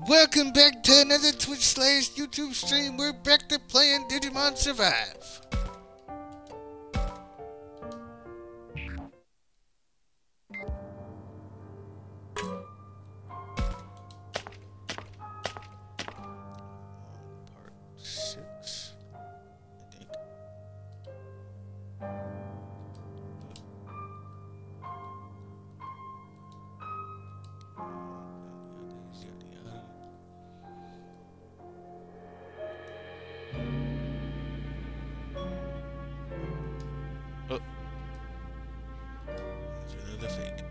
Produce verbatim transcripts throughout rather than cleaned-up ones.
Welcome back to another Twitch slash YouTube stream. We're back to playing Digimon Survive. Part six, I think. Oh. There's another fake.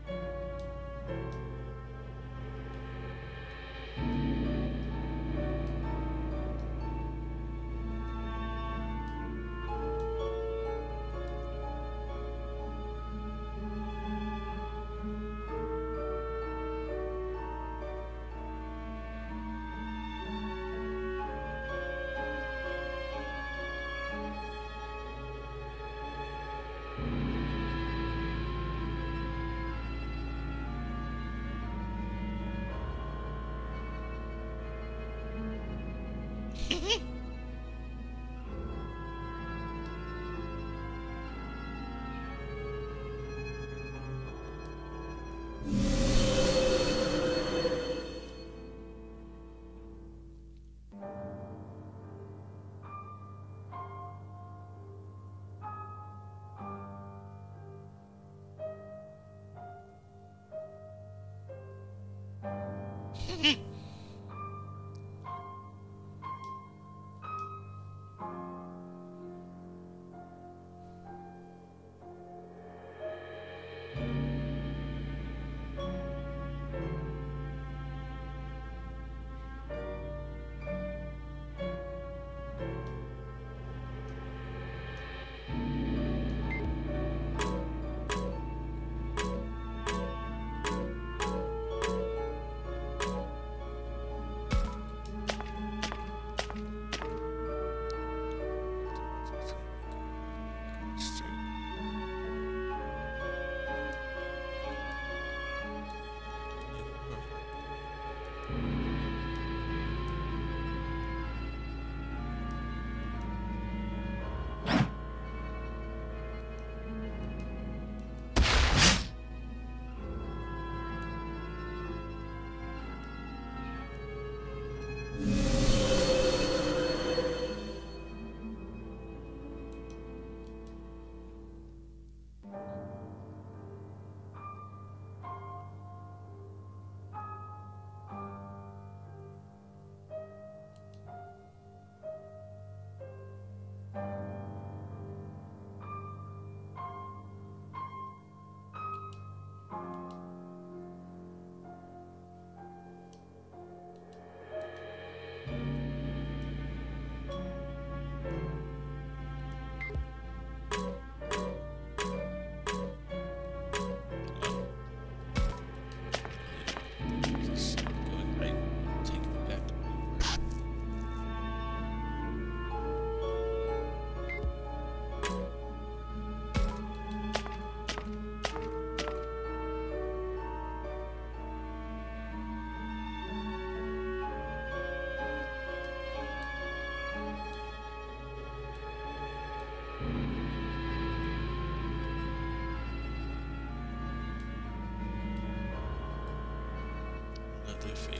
Another fake.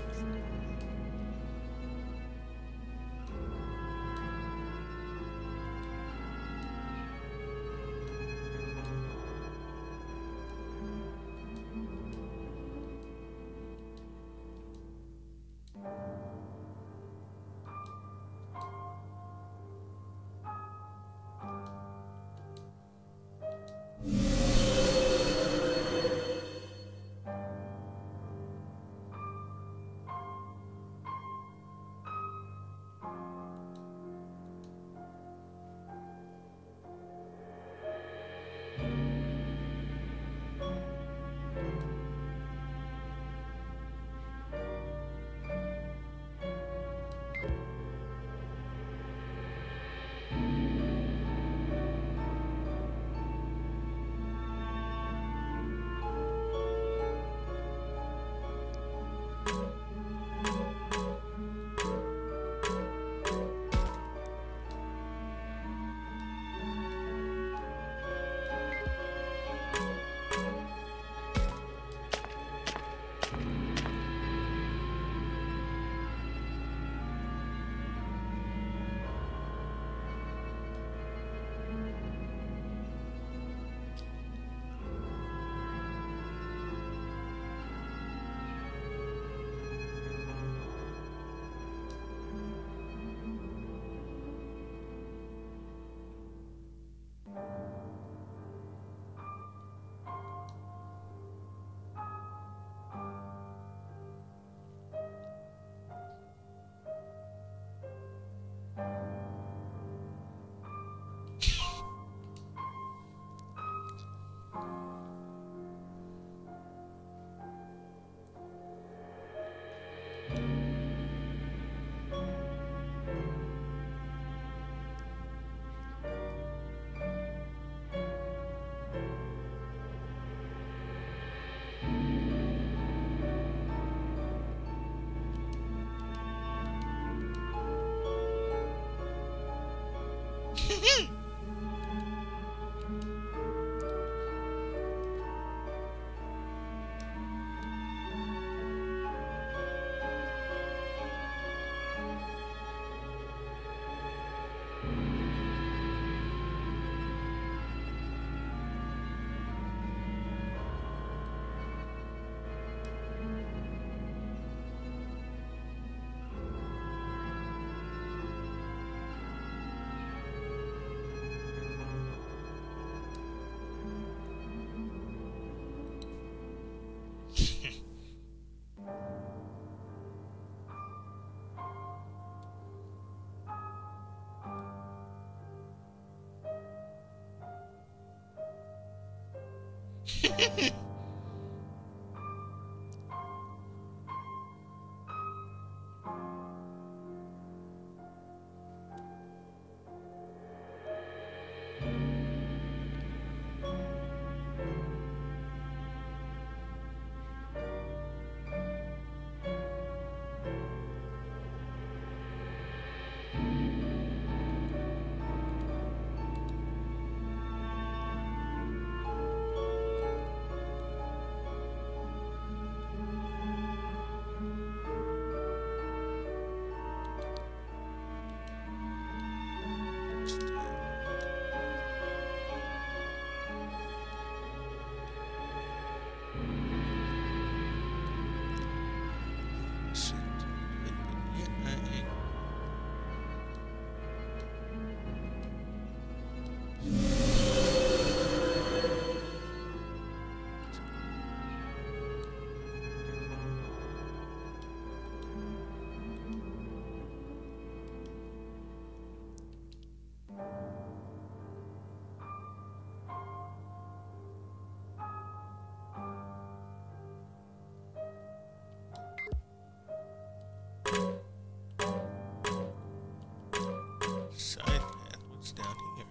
Side path, what's down here?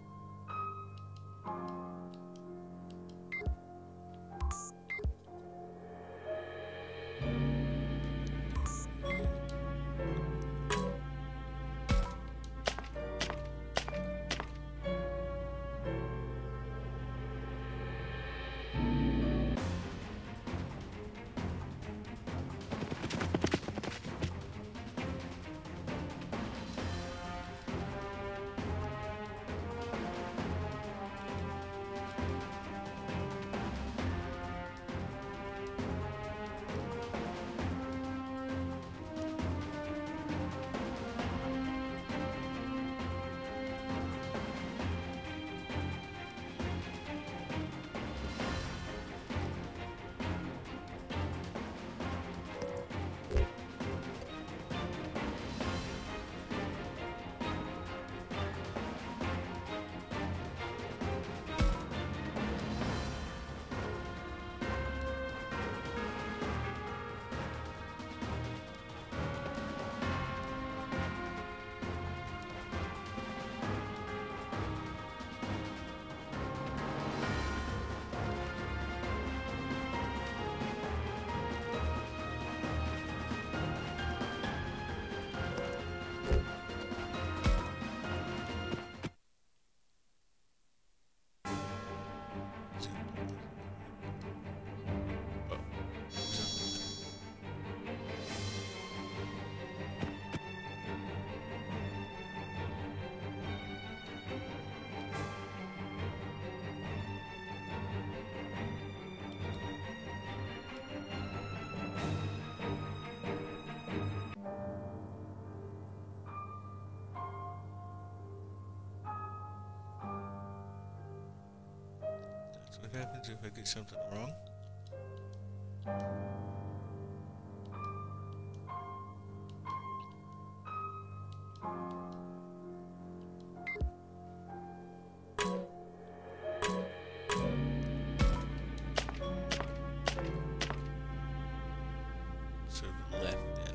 What happens if I get something wrong? So the left then.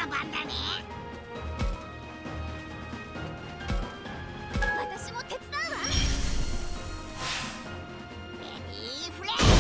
番だね。私も手伝うわ。ベビーフレッシュ。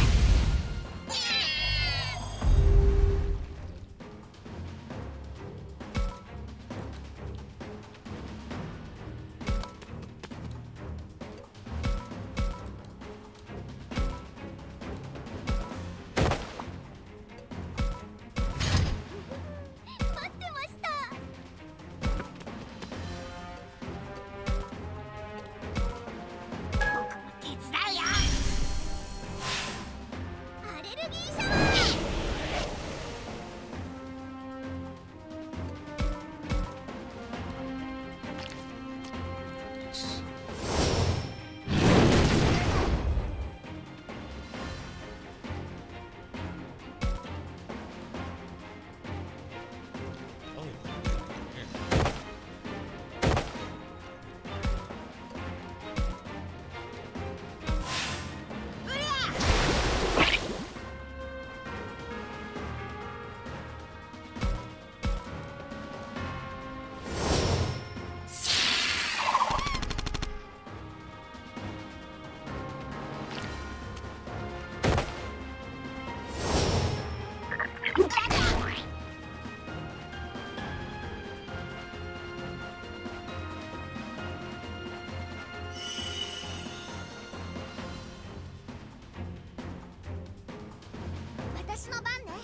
私の番ね。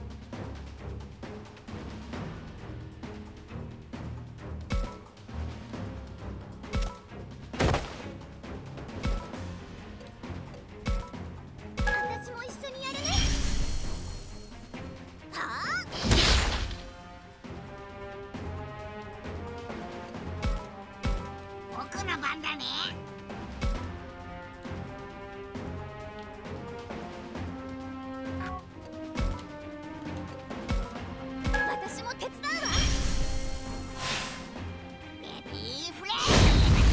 私も一緒にやるね。はあ。僕の番だね。私も手伝うわ。ベビーフレッシュ。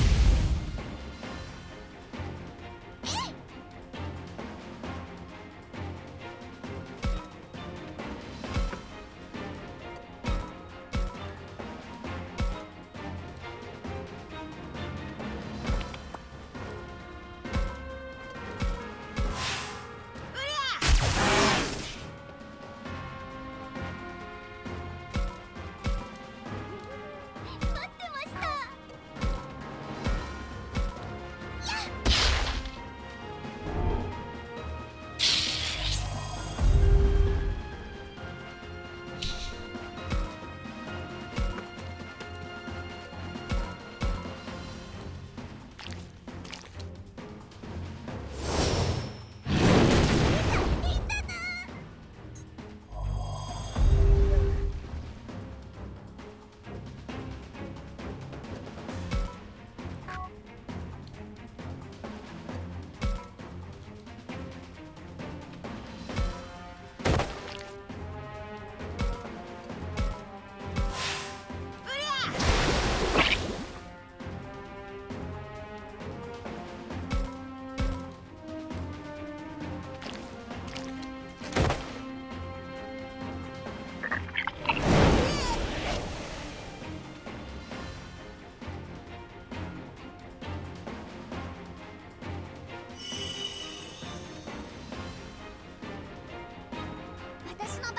私の番ね。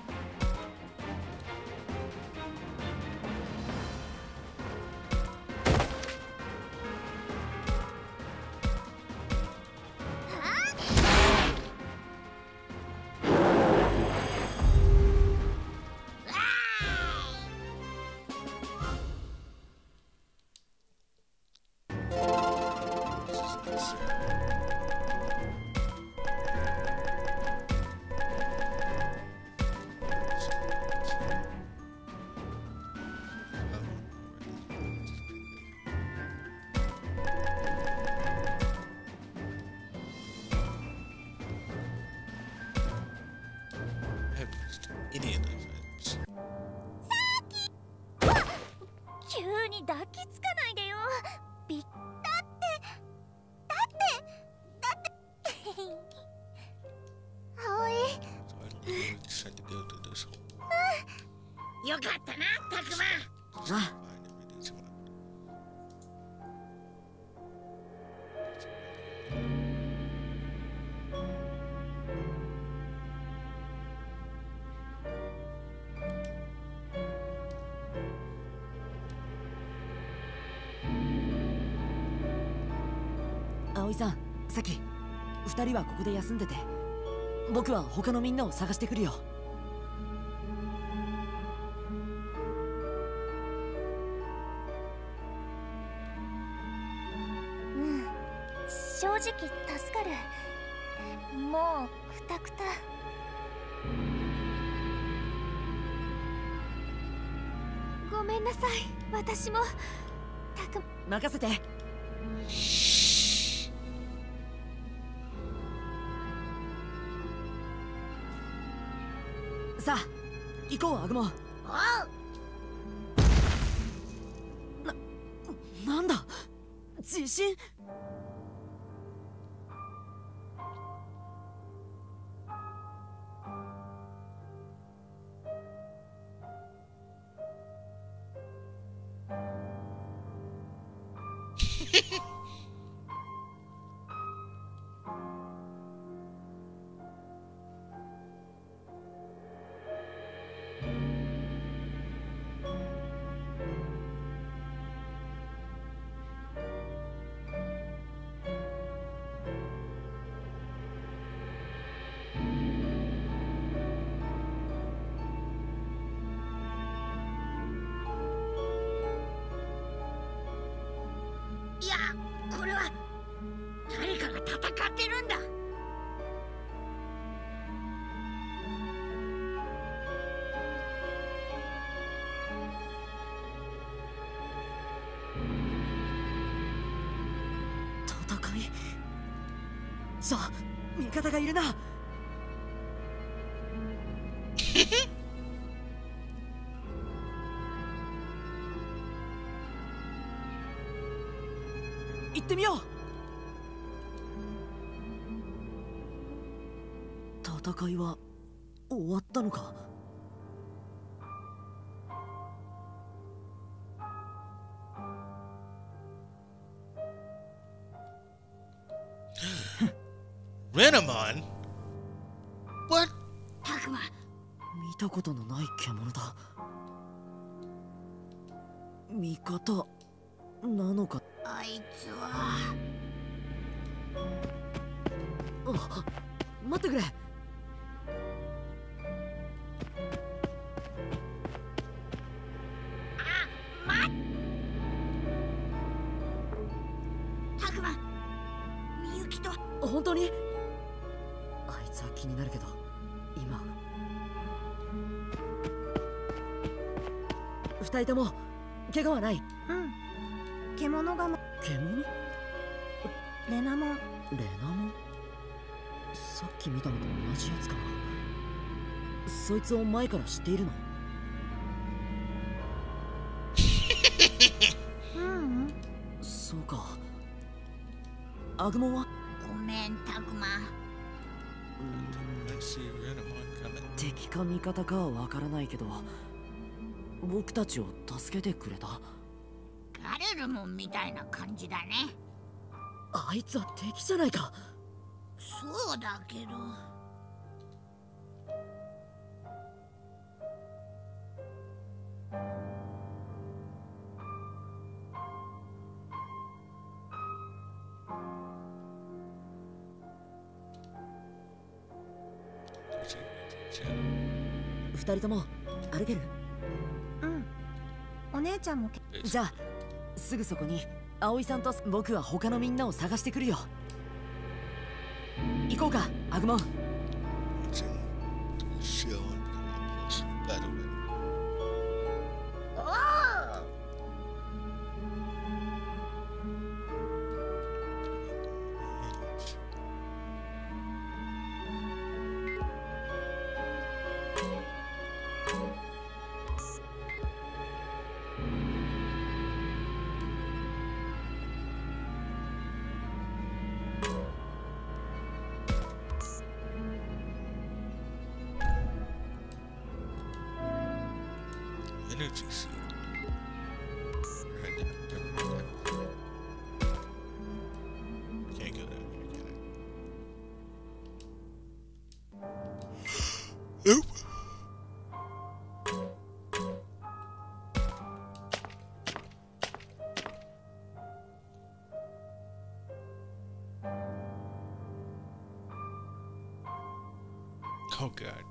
Any of those. 急に抱きつかないでよ。びだってだってだって葵。 So I decided to go through this whole. よかったな、たくま。 ああ。葵さん、さき、二人はここで休んでて、僕は他のみんなを探してくるよ。 うん、正直助かる。もうくたくた。ごめんなさい、私も。たく任せて。さあ行こう、アグモン。な、なんだ地震。 いや、これは誰かが戦ってるんだ。 戦い。さあ味方がいるな。行ってみよう。戦いは終わったのか。 Renamon? What? たくま、 見たことのない獣だ。味方なのか。 あいつは。 あ、待ってくれ。 あ、待っ。たくま、みゆきと。 本当に？あいつは気になるけど、今二人とも怪我はない？ うん。獣がも。 獣？ レナモン。 レナモン？さっき見たのと同じやつかな。そいつを前から知っているの？ うんうん。 そうか。アグモンは？ ごめん、たくま。 敵か味方かはわからないけど、僕たちを助けてくれた。 ガレルモンみたいな感じだね。 あいつは敵じゃないか。 そうだけど。 二人とも歩ける？ うん。お姉ちゃんも。 じゃあすぐそこに葵さんと僕は他のみんなを探してくるよ。行こうか、アグモン。 energy suit. Right there. Right there. Can't go down here, can I? Nope. Oh god.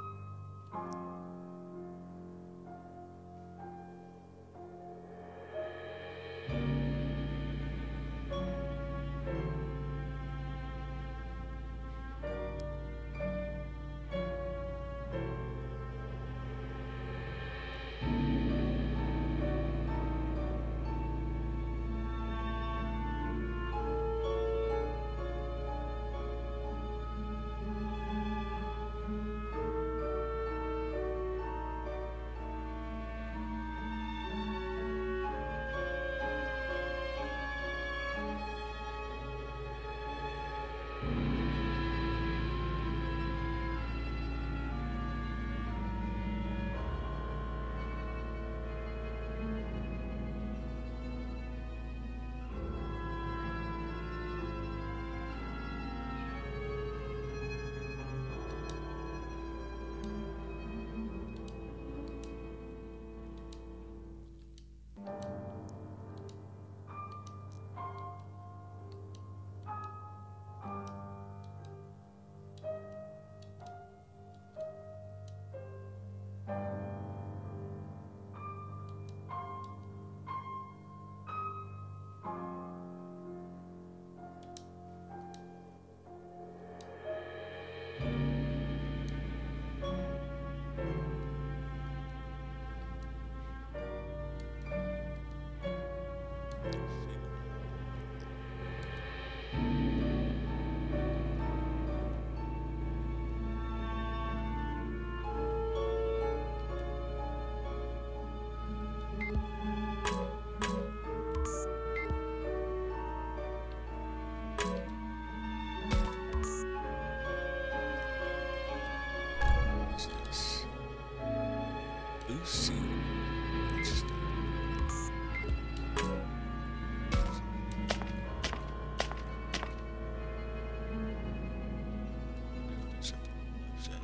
Lucy. Interesting. There's something on the side.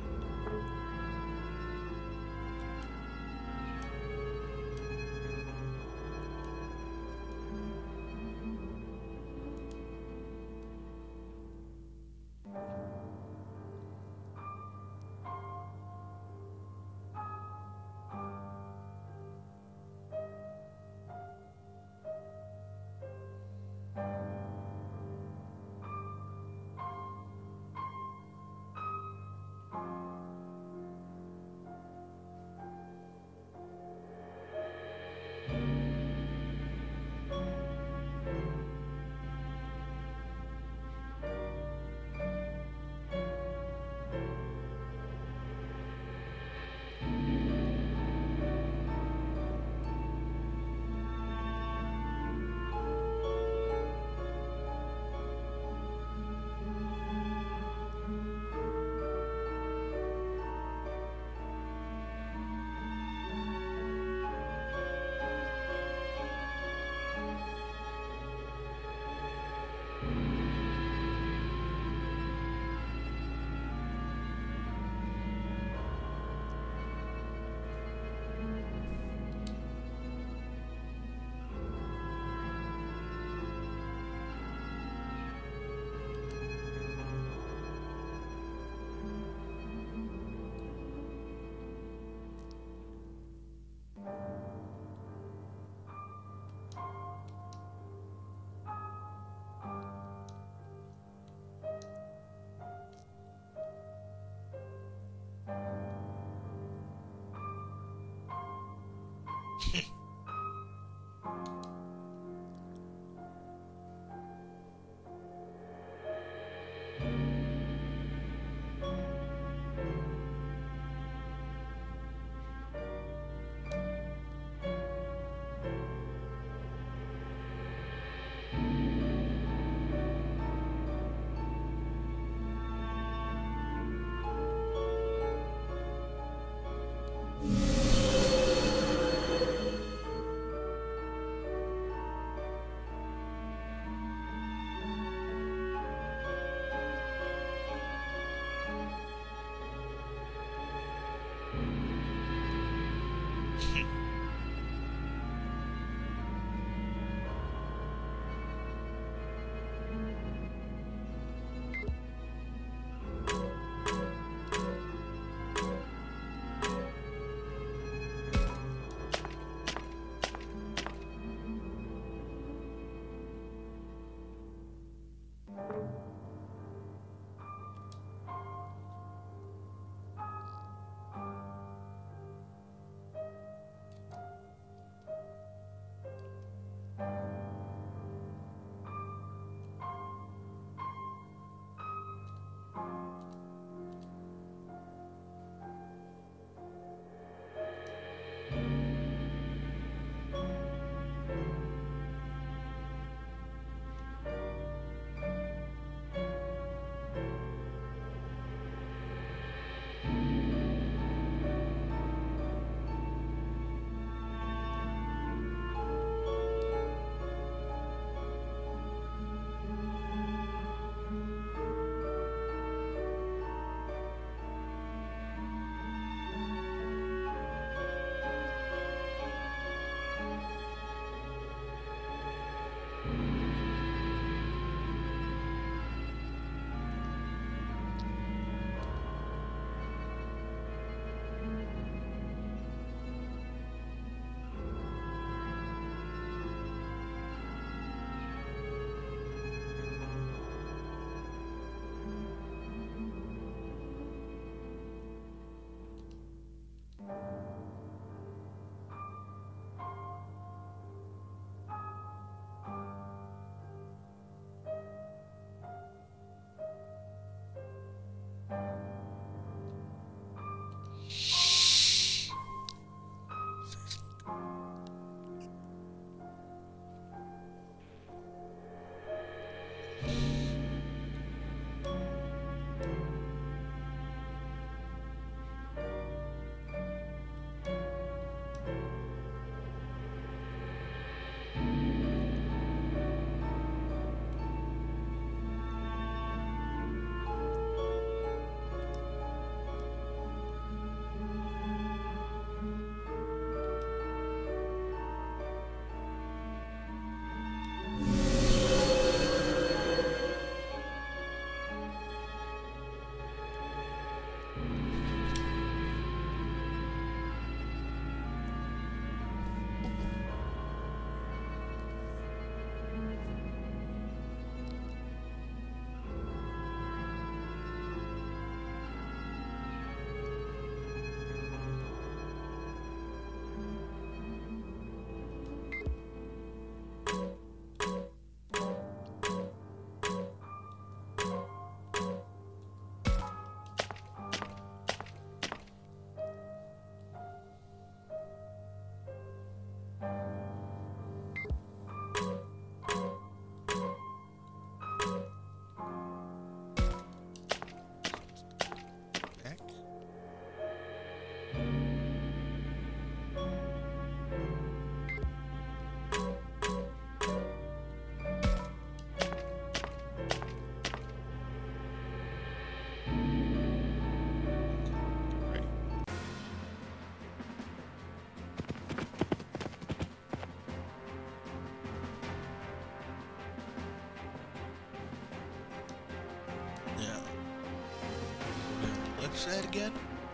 Say that again.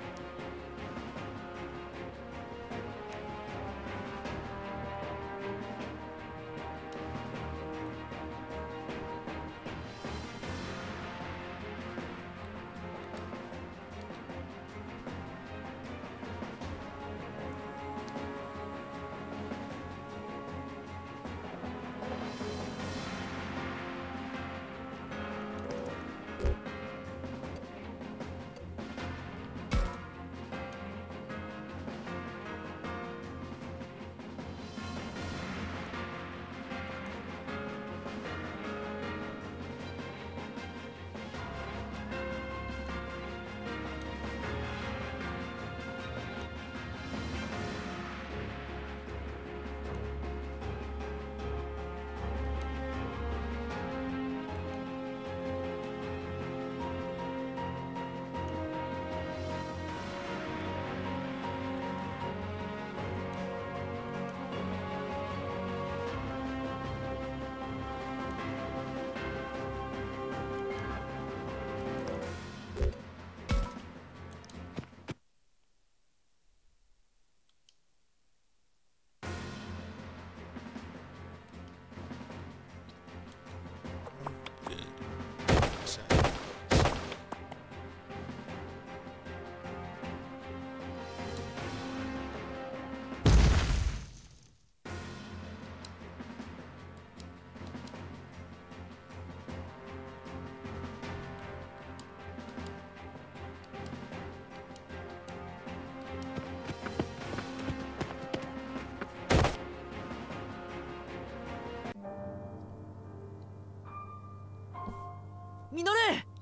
ミノル。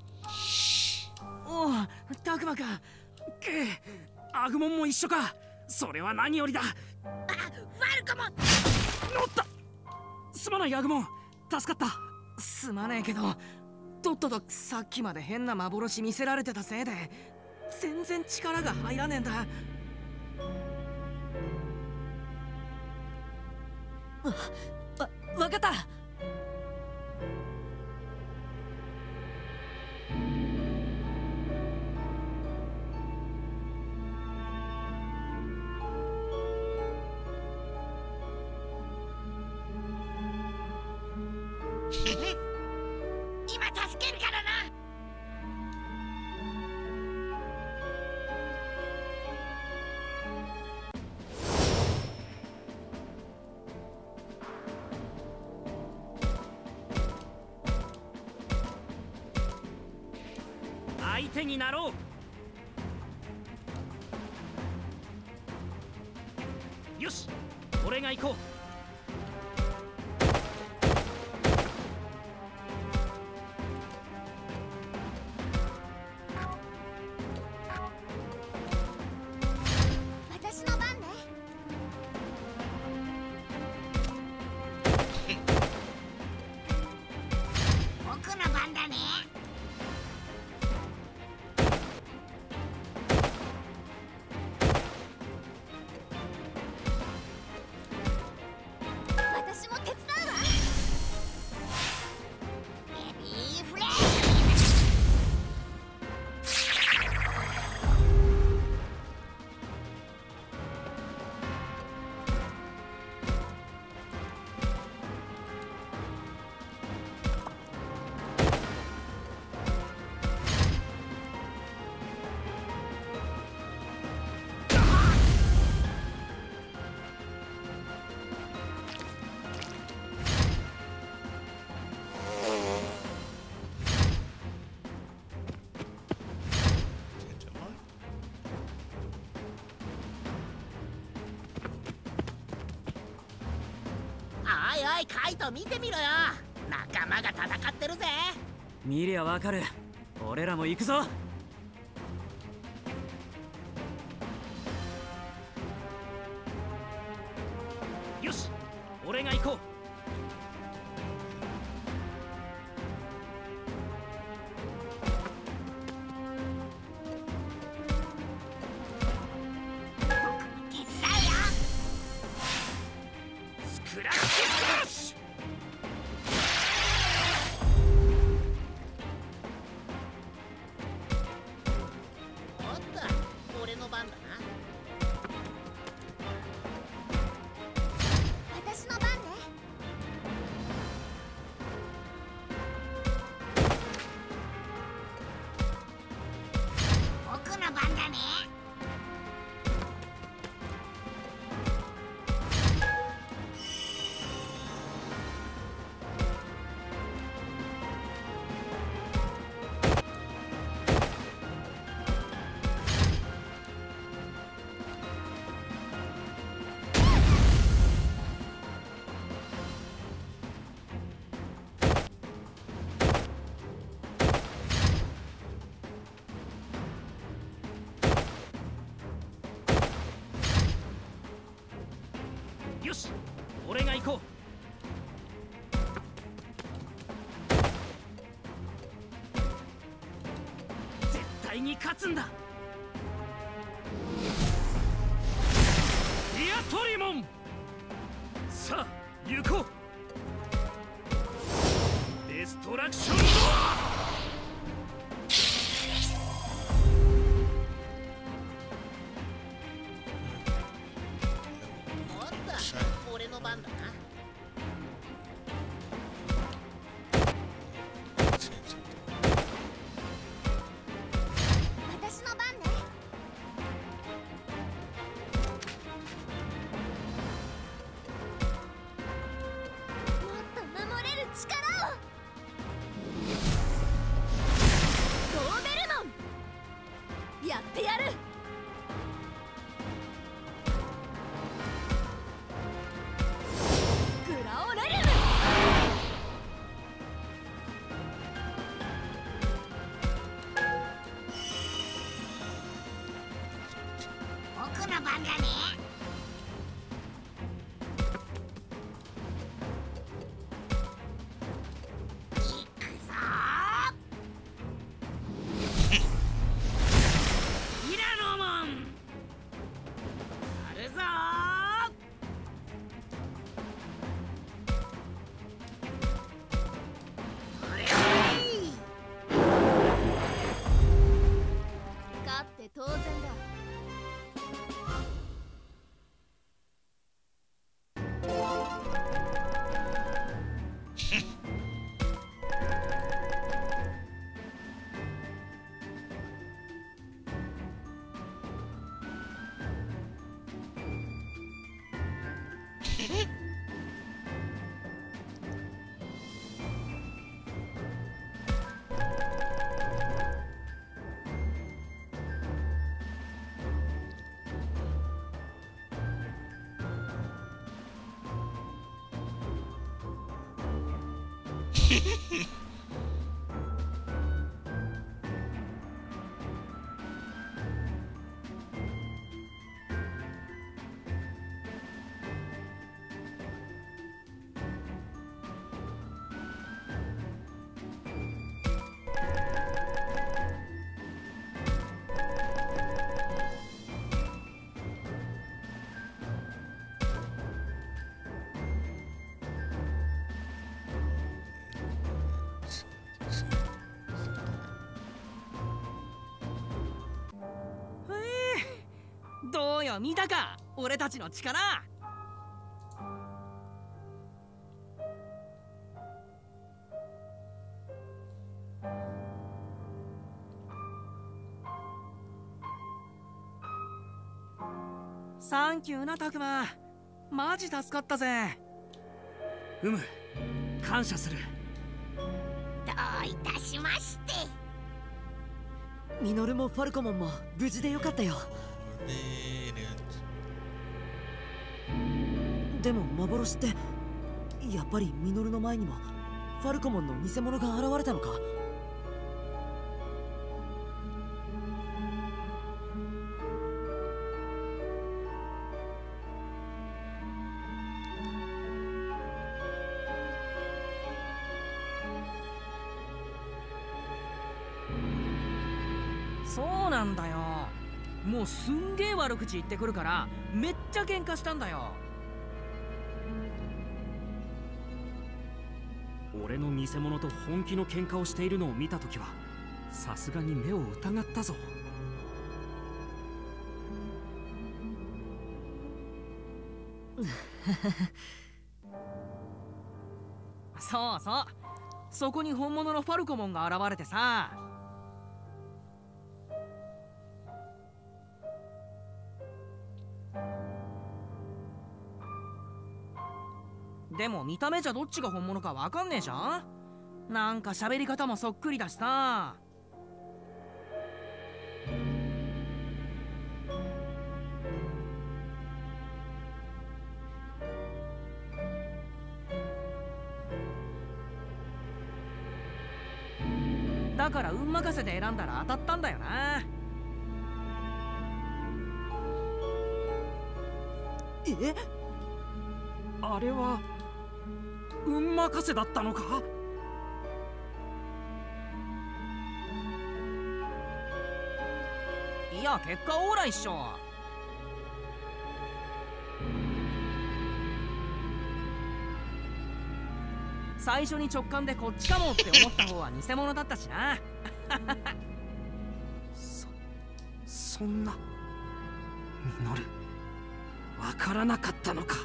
おお、タクマか。くアグモンも一緒か。それは何よりだ。 あ、悪くも。 乗った。すまないアグモン、助かった。すまねえけど、とっととさっきまで変な幻見せられてたせいで全然力が入らねえんだ。わ、わかった。 今助けるからな。 相手になろう。よし、俺が行こう。 おいおい、カイト見てみろよ。仲間が戦ってるぜ。 見りゃわかる。俺らも行くぞ。よし、俺が行こう。 よし、俺が行こう。絶対に勝つんだ。ディアトリモン、さあ行こう。デストラクションドア。 俺の番だな。 私の番ね。もっと守れる力を。ドーベルモン、やってやる。 僕の番だね。行くぞー。ミラノモン、やるぞー。それ勝って当然だ。 どうよ、見たか俺たちの力。サンキューなタクマ、マジ助かったぜ。うむ、感謝する。 どういたしまして。 ミノルもファルコモンも無事でよかったよ。でも幻ってやっぱりミノルの前にもファルコモンの偽物が現れたのか？ そうなんだよ。もうすんげえ悪口言ってくるからめっちゃ喧嘩したんだよ。俺の偽物と本気の喧嘩をしているのを見たときはさすがに目を疑ったぞ。そうそう、そこに本物のファルコモンが現れてさ。でも見た目じゃどっちが本物かわかんねえじゃん。なんか喋り方もそっくりだしさ。だから運任せで選んだら当たったんだよな。 え？ あれは運任せだったのか？いや、結果オーライっしょ。最初に直感でこっちかもって思った方は偽物だったしな。 そそんなミノルわからなかったのか。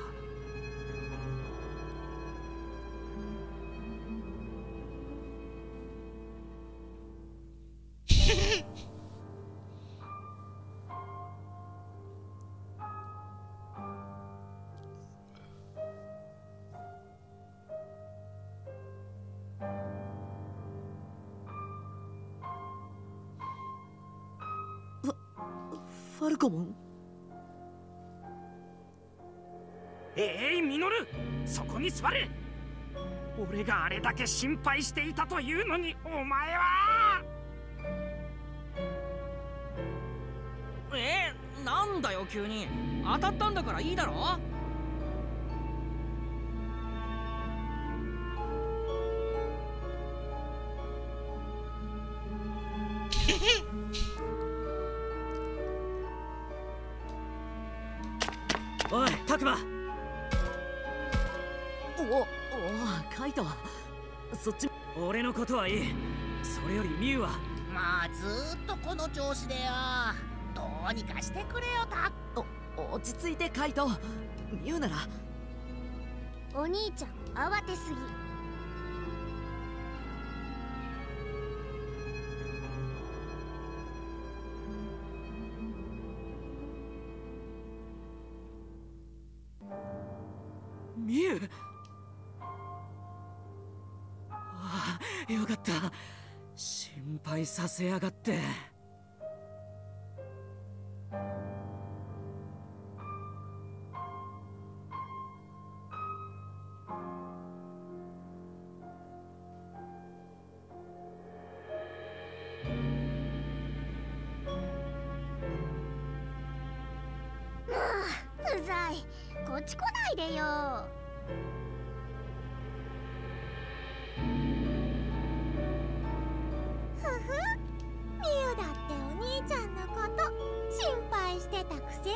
ファルコモン。 えい、ミノル、そこに座れ。俺があれだけ心配していたというのに、お前は。 えー、なんだよ急に。当たったんだからいいだろ。 おい、タクマ。おお、カイト。そっち。 俺のことはいい。それよりミュウは。 まあずーっとこの調子でよ。どうにかしてくれよタク。 お落ち着いてカイト。ミュウなら。 お兄ちゃん慌てすぎ。 ミュウ。ああ、よかった。心配させやがって。 うざい。こっち来ないでよ。ふふ、ミュウだってお兄ちゃんのこと心配してたくせに。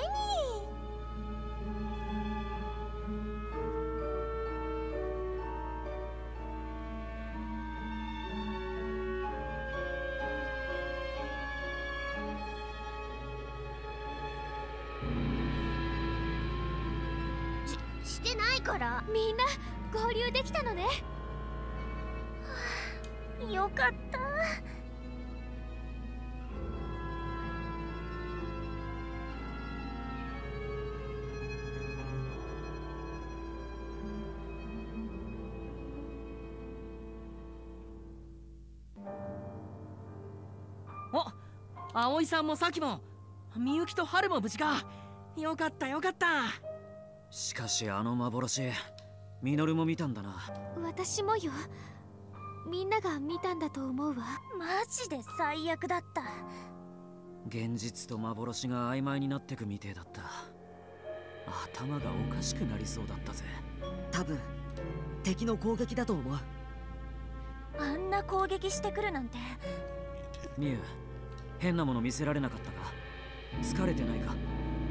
し、してないから。みんな合流できたのね。はあ、よかった。 お、葵さんもさきもみゆきと春も無事か。よかったよかった。 しかしあの幻、ミノルも見たんだな。 私もよ。みんなが見たんだと思うわ。マジで最悪だった。 現実と幻が曖昧になってくみてえだった。頭がおかしくなりそうだったぜ。 多分敵の攻撃だと思う。 あんな攻撃してくるなんて。 ミュウ、変なもの見せられなかったか。疲れてないか。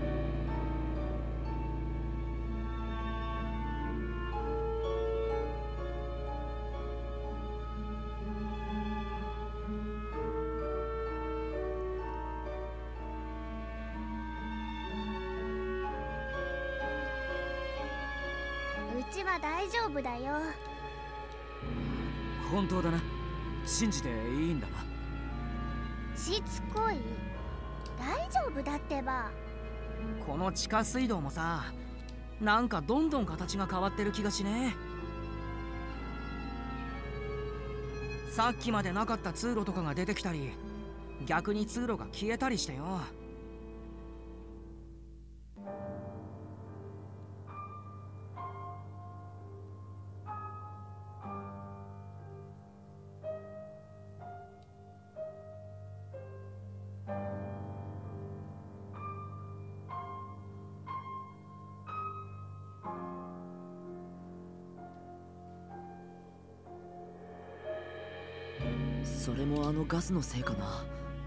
うちは大丈夫だよ。 本当だな。信じていいんだな。 しつこい。大丈夫だってば。 この地下水道もさ、なんかどんどん形が変わってる気がしねえ。さっきまでなかった通路とかが出てきたり、逆に通路が消えたりしてよ。 それもあのガスのせいかな。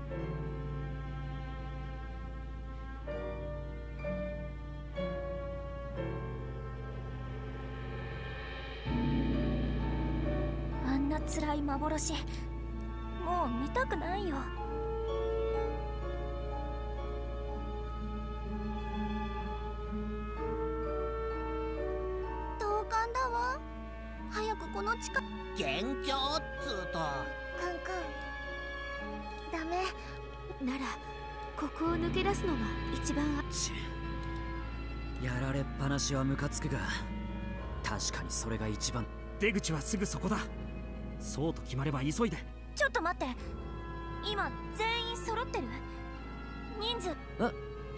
あんな辛い幻もう見たくないよ。同感だわ。早くこの地下。 元凶っつうと。 カンカンダメならここを抜け出すのが一番。 ちやられっぱなしはムカつくが、確かにそれが一番。 出口はすぐそこだ。そうと決まれば急いで。 ちょっと待って、今全員揃ってる？人数。 え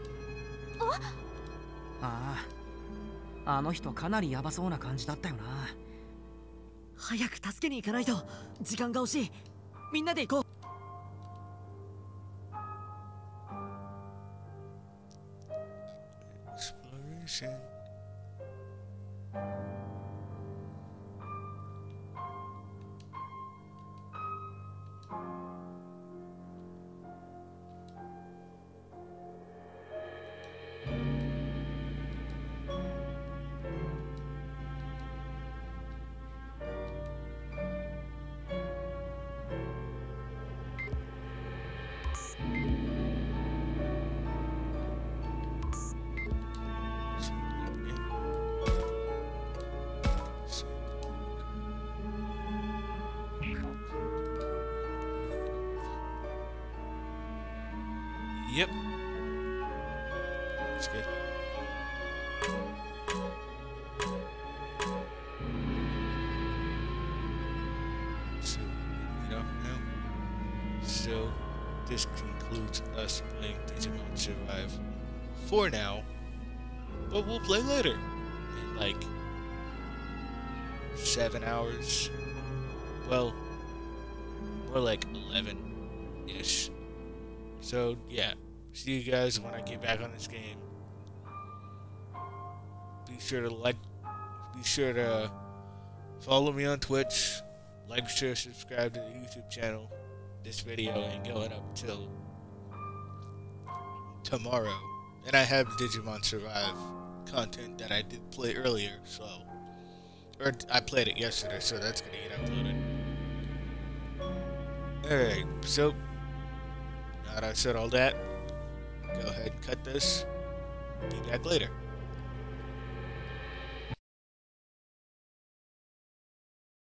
ああ、あの人かなりヤバそうな感じだったよな。 早く助けに行かないと。時間が惜しい。みんなで行こう。 Exploration. Yep. That's good. So, you know, now. So, this concludes us playing Digimon Survive for now. But we'll play later. In like seven hours. Well, more like eleven-ish. So, yeah. See you guys when I get back on this game. Be sure to like, be sure to follow me on Twitch, like, share, subscribe to the YouTube channel. This video ain't going up till tomorrow. And I have Digimon Survive content that I did play earlier, so, or I played it yesterday, so that's gonna get uploaded. Alright, so, now that I've said all that, go ahead and cut this. Be back later.